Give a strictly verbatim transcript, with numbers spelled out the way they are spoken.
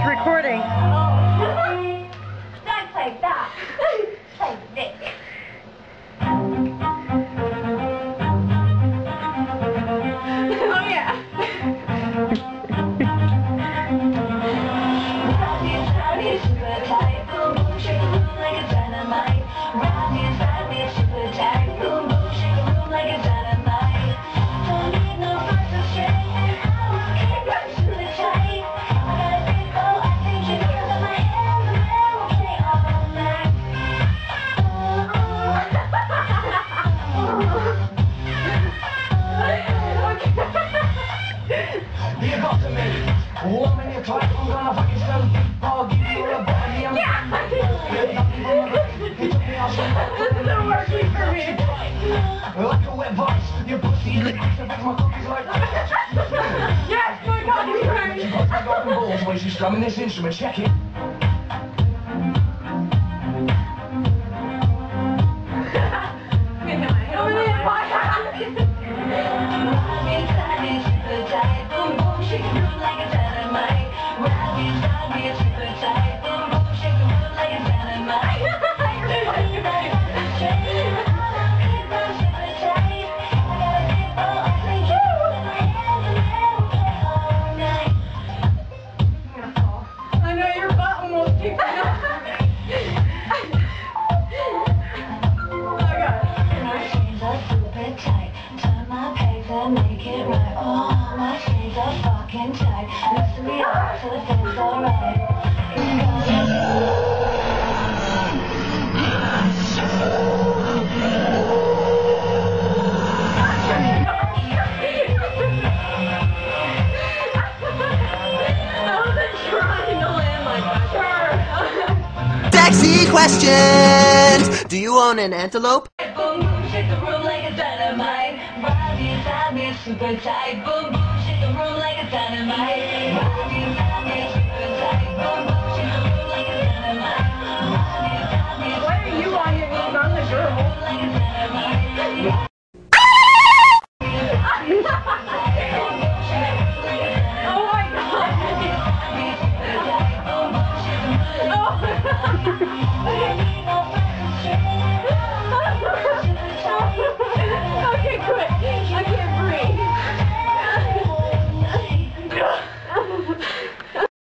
recording. Oh. Don't play that. Play this. Oh yeah. Woman, you're tight, I'm gonna fucking sell deep, I'll give you a body, I'm He took me off This isn't working for me. like a wet vice, your pussy is to fix my cookies like Yes, my God, we heard. She puts my golden balls when she's strumming this instrument, check it. Make it right. Oh, my shades are fucking tight. Listen me up till it feels alright. I wasn't trying to land like that. Sure. Sexy questions! Do you own an antelope? Boom boom, shake the room like a dynamite. Ride me inside me, super tight. Boom boom, shake the room like a dynamite. Ride me inside me, super tight. Boom boom, shake the room like a dynamite. Ride me inside me. Why are you on it when I'm the girl? Like a dynamite. Oh my God. Oh.